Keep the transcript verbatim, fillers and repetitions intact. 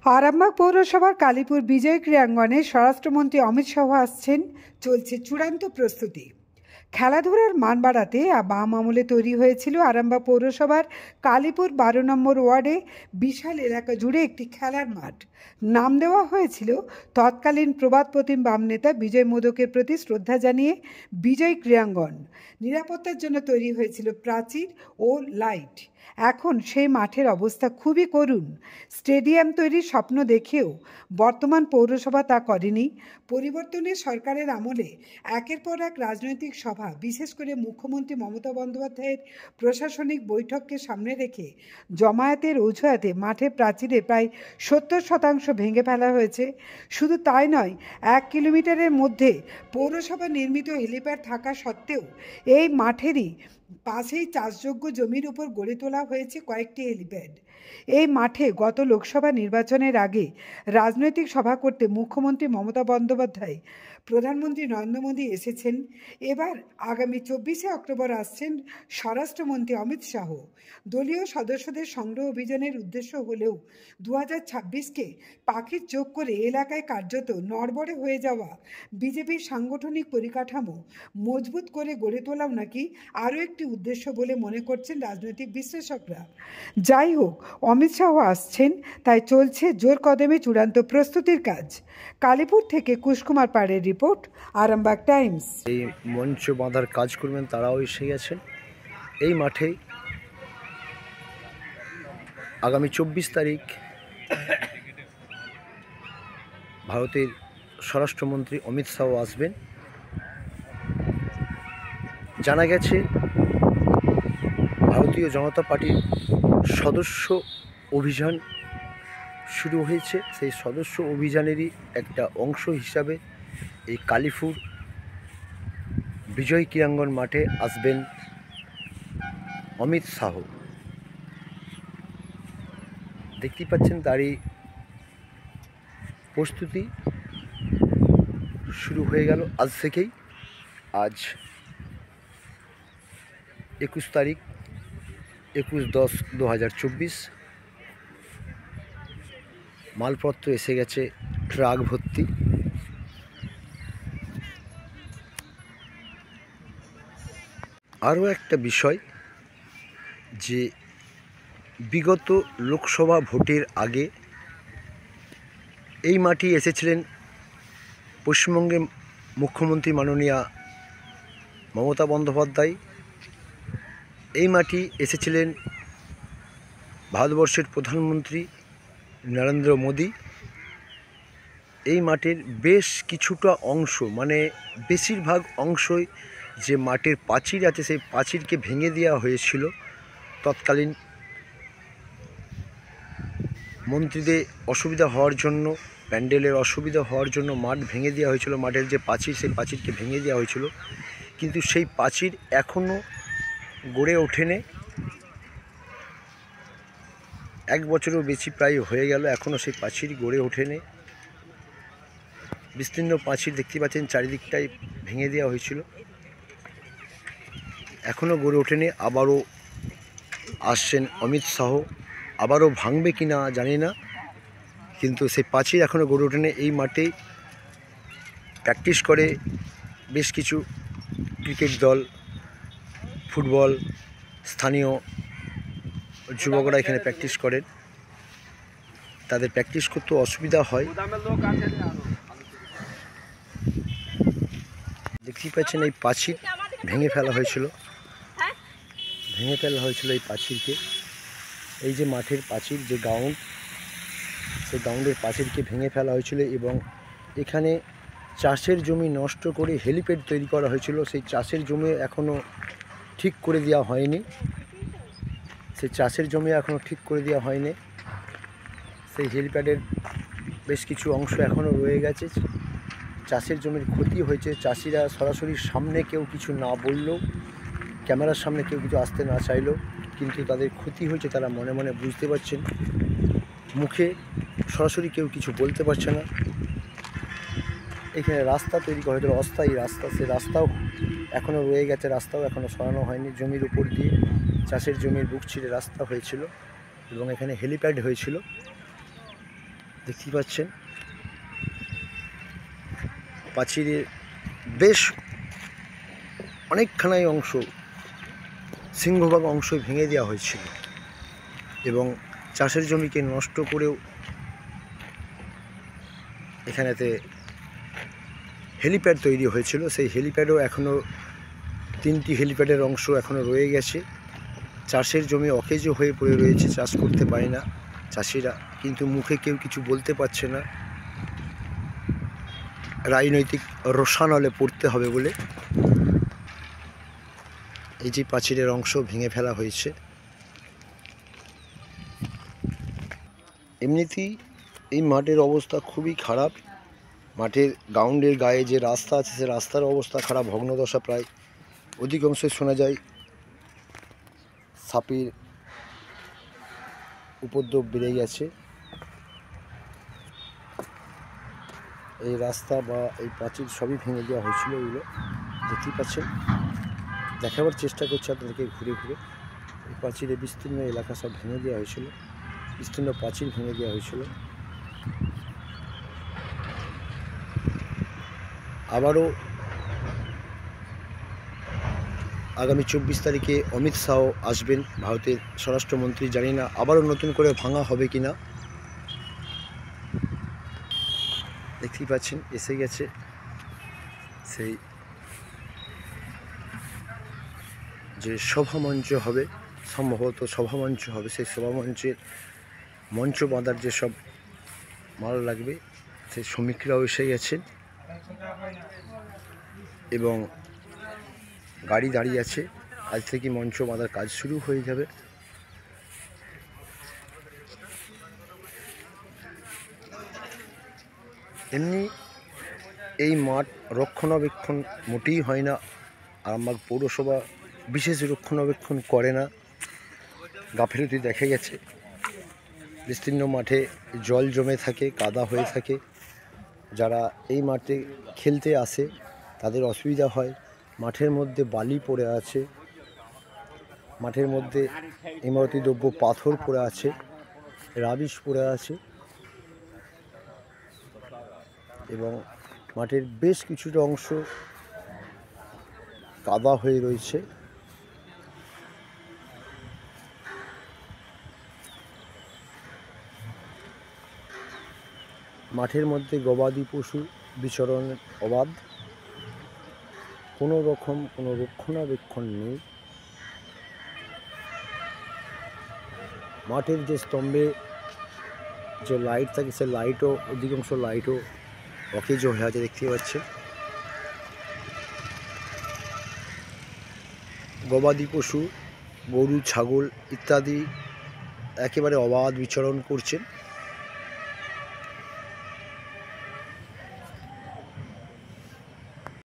আরামবাগ পৌরসভার কালীপুর বিজয় ক্রীড়াঙ্গনে স্বরাষ্ট্রমন্ত্রী অমিত শাহ আসছেন। চলছে চূড়ান্ত প্রস্তুতি। খেলাধুলার মান বাড়াতে বাম আমলে তৈরি হয়েছিল আরামবাগ পৌরসভার কালীপুর বারো নম্বর ওয়ার্ডে বিশাল এলাকা জুড়ে একটি খেলার মাঠ। নাম দেওয়া হয়েছিল তৎকালীন প্রবাদ প্রতিম বাম নেতা বিজয় মোদকের প্রতি শ্রদ্ধা জানিয়ে বিজয় ক্রীড়াঙ্গন। নিরাপত্তার জন্য তৈরি হয়েছিল প্রাচীর ও লাইট। এখন সেই মাঠের অবস্থা খুবই করুণ। স্টেডিয়াম তৈরির স্বপ্ন দেখেও বর্তমান পৌরসভা তা করেনি। পরিবর্তনের সরকারের আমলে একের পর এক রাজনৈতিক সভা, বিশেষ করে মুখ্যমন্ত্রী মমতা বন্দ্যোপাধ্যায়ের প্রশাসনিক বৈঠককে সামনে রেখে জমায়েতের অজুহাতে মাঠের প্রাচীরে প্রায় সত্তর শতাংশ ভেঙে ফেলা হয়েছে। শুধু তাই নয়, এক কিলোমিটারের মধ্যে পৌরসভা নির্মিত হেলিপ্যাড থাকা সত্ত্বেও এই মাঠেরই পাশেই চাষযোগ্য জমির উপর গড়ে তোলা হয়েছে কয়েকটি হেলিপ্যাড। এই মাঠে গত লোকসভা নির্বাচনের আগে রাজনৈতিক সভা করতে মুখ্যমন্ত্রী মমতা বন্দ্যোপাধ্যায়, প্রধানমন্ত্রী নরেন্দ্র মোদী এসেছেন। এবার আগামী চব্বিশে অক্টোবর আসছেন স্বরাষ্ট্রমন্ত্রী অমিত শাহ। দলীয় সদস্যদের সংগ্রহ অভিযানের উদ্দেশ্য হলেও দু হাজার ছাব্বিশকে পাখির চোখ করে এলাকায় কার্যত নড়বড়ে হয়ে যাওয়া বিজেপির সাংগঠনিক পরিকাঠামো মজবুত করে গড়ে তোলাও নাকি আরও একটি উদ্দেশ্য বলে মনে করছেন রাজনৈতিক বিশ্লেষকরা। যাই হোক, অমিত শাহ আসছেন, তাই চলছে জোর কদমে চূড়ান্ত প্রস্তুতির কাজ। কালীপুর থেকে কুশকুমার পাড়ের রিপোর্ট, আরামবাগ টাইমস। এই মঞ্চ বাঁধার কাজ করবেন তারাও এসে গেছেন। এই মাঠে আগামী চব্বিশ তারিখ ভারতের স্বরাষ্ট্রমন্ত্রী অমিত শাহ আসবেন। জানা গেছে ভারতীয় জনতা পার্টির সদস্য অভিযান শুরু হয়েছে। সেই সদস্য অভিযানেরই একটা অংশ হিসাবে এই কালীপুর বিজয় ক্রীড়াঙ্গন মাঠে আসবেন অমিত শাহ। দেখতেই পাচ্ছেন তারই প্রস্তুতি শুরু হয়ে গেল আজ থেকেই। আজ একুশ তারিখ একুশ দশ দু হাজার চব্বিশ। মালপত্র এসে গেছে ট্রাক ভর্তি। আরও একটা বিষয়, যে বিগত লোকসভা ভোটের আগে এই মাটি এসেছিলেন পশ্চিমবঙ্গের মুখ্যমন্ত্রী মাননীয়া মমতা বন্দ্যোপাধ্যায়। এই মাটি এসেছিলেন ভারতবর্ষের প্রধানমন্ত্রী নরেন্দ্র মোদী। এই মাঠের বেশ কিছুটা অংশ, মানে বেশিরভাগ অংশই যে মাঠের প্রাচীর আছে, সেই প্রাচীরকে ভেঙে দেওয়া হয়েছিল। তৎকালীন মন্ত্রীদের অসুবিধা হওয়ার জন্য, প্যান্ডেলের অসুবিধা হওয়ার জন্য মাঠ ভেঙে দেওয়া হয়েছিল। মাঠের যে প্রাচীর, সেই প্রাচীরকে ভেঙে দেওয়া হয়েছিল, কিন্তু সেই প্রাচীর এখনও গড়ে ওঠেনি। এক বছরও বেশি প্রায় হয়ে গেল, এখনও সেই প্রাচীর গড়ে ওঠেনি। বিস্তীর্ণ প্রাচীর দেখতে পাচ্ছেন, চারিদিকটাই ভেঙে দেওয়া হয়েছিল, এখনও গড়ে ওঠেনি। আবারও আসছেন অমিত শাহ, আবারও ভাঙবে কি না জানি না, কিন্তু সেই প্রাচীর এখনও গড়ে ওঠেনি। এই মাঠেই প্র্যাকটিস করে বেশ কিছু ক্রিকেট দল, ফুটবল, স্থানীয় যুবকরা এখানে প্র্যাকটিস করেন। তাদের প্র্যাকটিস করতে অসুবিধা হয়। দেখতেই পাচ্ছেন এই প্রাচীর ভেঙে ফেলা হয়েছিল, ভেঙে ফেলা হয়েছিল এই প্রাচীরকে। এই যে মাঠের প্রাচীর, যে গ্রাউন্ড, সেই গ্রাউন্ডের প্রাচীরকে ভেঙে ফেলা হয়েছিল এবং এখানে চাষের জমি নষ্ট করে হেলিপ্যাড তৈরি করা হয়েছিল। সেই চাষের জমি এখনও ঠিক করে দেওয়া হয়নি, সেই চাষের জমি এখনও ঠিক করে দেওয়া হয়নি। সেই হেলিপ্যাডের বেশ কিছু অংশ এখনও রয়ে গেছে। চাষের জমির ক্ষতি হয়েছে। চাষিরা সরাসরি সামনে কেউ কিছু না বললেও, ক্যামেরার সামনে কেউ কিছু আসতে না চাইলেও কিন্তু তাদের ক্ষতি হয়েছে, তারা মনে মনে বুঝতে পারছেন। মুখে সরাসরি কেউ কিছু বলতে পারছে না। এখানে রাস্তা তৈরি করা হয়েছিল, অস্থায়ী রাস্তা, সেই রাস্তাও এখনও রয়ে গেছে, রাস্তাও এখনও সরানো হয়নি। জমির উপর দিয়ে চাষের জমির বুক ছিঁড়ে রাস্তা হয়েছিল এবং এখানে হেলিপ্যাড হয়েছিল। দেখতে পাচ্ছেন প্রাচীরের বেশ অনেকখানাই অংশ, সিংহভাগ অংশ ভেঙে দেওয়া হয়েছিল এবং চাষের জমিকে নষ্ট করেও এখানেতে হেলিপ্যাড তৈরি হয়েছিল। সেই হেলিপ্যাডও এখনও তিনটি হেলিপ্যাডের অংশ এখনও রয়ে গেছে। চাষের জমি অকেজ হয়ে পড়ে রয়েছে, চাষ করতে পারে না চাষিরা, কিন্তু মুখে কেউ কিছু বলতে পারছে না, রাজনৈতিক রোষানলে পড়তে হবে বলে এই যে প্রাচীরের অংশ ভেঙে ফেলা হয়েছে। এমনিতেই এই মাঠের অবস্থা খুবই খারাপ। মাঠের গ্রাউন্ডের গায়ে যে রাস্তা আছে সে রাস্তার অবস্থা খারাপ, ভগ্নদশা প্রায়। অধিকাংশ শোনা যায় সাপের উপদ্রব বেড়ে গেছে। এই রাস্তা বা এই প্রাচীর সবই ভেঙে দেওয়া হয়েছিল। এগুলো দেখতেই পাচ্ছেন, দেখাবার চেষ্টা করছে আপনাদেরকে ঘুরে ঘুরে। এই প্রাচীরে বিস্তীর্ণ এলাকা সব ভেঙে দেওয়া হয়েছিল, বিস্তীর্ণ প্রাচীর ভেঙে দেওয়া হয়েছিল। আবারও আগামী চব্বিশ তারিখে অমিত শাহ আসবেন, ভারতের স্বরাষ্ট্রমন্ত্রী। জানি না আবারও নতুন করে ভাঙা হবে কিনা। দেখতেই পাচ্ছেন এসে গেছে সেই যে সভামঞ্চ হবে, সম্ভবত সভামঞ্চ হবে, সেই সভামঞ্চের মঞ্চ বাঁধার যেসব মাল লাগবে সেই শ্রমিকরাও এসে গেছেন এবং গাড়ি দাঁড়িয়ে আছে। আজ থেকে মঞ্চ বাঁধার কাজ শুরু হয়ে যাবে। এমনি এই মাঠ রক্ষণাবেক্ষণ মোটেই হয় না। আরামবাগ পৌরসভা বিশেষ রক্ষণাবেক্ষণ করে না, গাফিলতি দেখা গেছে। বিস্তীর্ণ মাঠে জল জমে থাকে, কাদা হয়ে থাকে। যারা এই মাঠে খেলতে আসে তাদের অসুবিধা হয়। মাঠের মধ্যে বালি পড়ে আছে, মাঠের মধ্যে ইমারতি দ্রব্য পাথর পড়ে আছে, রাবিশ পড়ে আছে এবং মাঠের বেশ কিছুটা অংশ কাদা হয়ে রয়েছে। মাঠের মধ্যে গবাদি পশু বিচরণের অবাধ, কোনো রকম কোনো রক্ষণাবেক্ষণ নেই। মাঠের যে স্তম্ভে যে লাইট থাকে সে লাইটও, অধিকাংশ লাইটও অকেজ হয়ে আছে, দেখতে পাচ্ছেন। গবাদি পশু, গরু, ছাগল ইত্যাদি একেবারে অবাধ বিচরণ করছেন।